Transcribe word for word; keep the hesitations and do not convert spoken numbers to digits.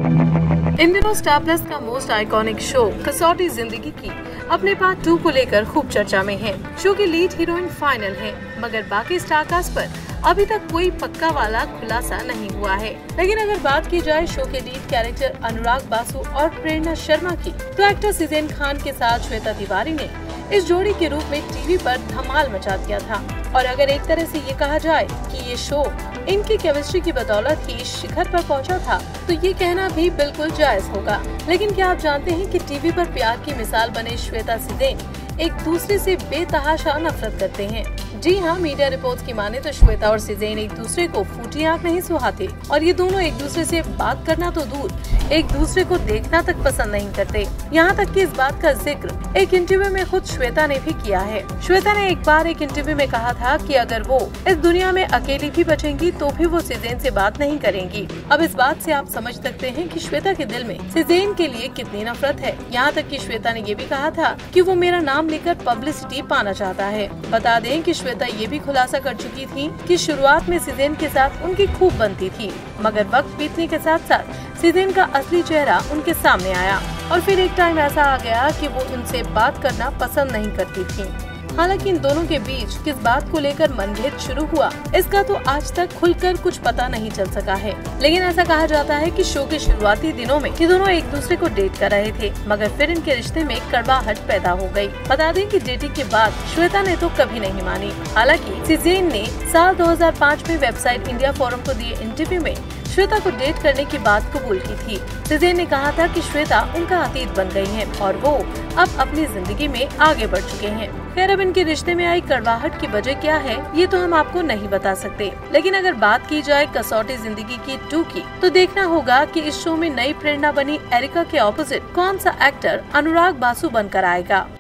इन दिनों Star Plus का most iconic show Kasautii Zindagii की अपने पार्ट टू को लेकर खूब चर्चा में है। शो की लीड हीरोइन फाइनल है, मगर बाकी स्टार कास्ट पर अभी तक कोई पक्का वाला खुलासा नहीं हुआ है। लेकिन अगर बात की जाए शो के लीड कैरेक्टर अनुराग बासु और प्रेरणा शर्मा की, तो एक्टर सेज़ेन खान के साथ श्वेता तिवारी ने इस जोड़ी के रूप में टीवी पर धमाल मचा दिया था। और अगर एक तरह से ये कहा जाए कि ये शो इनकी केमिस्ट्री की बदौलत ही शिखर पर पहुंचा था, तो ये कहना भी बिल्कुल जायज होगा। लेकिन क्या आप जानते हैं कि टीवी पर प्यार की मिसाल बने श्वेता सेज़ेन एक दूसरे से बेतहाशा नफरत करते हैं। जी हाँ, मीडिया रिपोर्ट्स की माने तो श्वेता और सेज़ेन एक दूसरे को फूटी आंख नहीं सुहाते और ये दोनों एक दूसरे से बात करना तो दूर, एक दूसरे को देखना तक पसंद नहीं करते। यहाँ तक कि इस बात का जिक्र एक इंटरव्यू में खुद श्वेता ने भी किया है। श्वेता ने एक बार एक इंटरव्यू में कहा था कि अगर वो इस दुनिया में अकेली भी बचेंगी तो भी वो सेज़ेन से बात नहीं करेंगी। अब इस बात से आप समझ सकते हैं कि श्वेता के दिल में सेज़ेन के लिए कितनी नफरत है। यहाँ तक कि श्वेता ने ये भी कहा था कि वो मेरा नाम लेकर पब्लिसिटी पाना चाहता है। बता दें कि श्वेता ये भी खुलासा कर चुकी थी कि शुरुआत में सेज़ेन के साथ उनकी खूब बनती थी, मगर वक्त बीतने के साथ साथ सेज़ेन का असली चेहरा उनके सामने आया और फिर एक टाइम ऐसा आ गया कि वो उनसे बात करना पसंद नहीं करती थी। हालांकि इन दोनों के बीच किस बात को लेकर मनभेद शुरू हुआ, इसका तो आज तक खुलकर कुछ पता नहीं चल सका है। लेकिन ऐसा कहा जाता है कि शो के शुरुआती दिनों में ये दोनों एक दूसरे को डेट कर रहे थे, मगर फिर इनके रिश्ते में कड़वाहट पैदा हो गई। बता दें कि डेटिंग के बाद श्वेता ने तो कभी नहीं मानी। हालांकि सेज़ेन ने साल दो हज़ार पाँच में वेबसाइट इंडिया फोरम को दिए इंटरव्यू में श्वेता को डेट करने की बात कबूल की थी। सेज़ेन ने कहा था कि श्वेता उनका अतीत बन गई है और वो अब अपनी जिंदगी में आगे बढ़ चुके हैं। खैर, अब इनके रिश्ते में आई कड़वाहट की वजह क्या है ये तो हम आपको नहीं बता सकते। लेकिन अगर बात की जाए कसौटी जिंदगी की टू की, तो देखना होगा कि इस शो में नई प्रेरणा बनी एरिका के ऑपोजिट कौन सा एक्टर अनुराग बासु बनकर आएगा।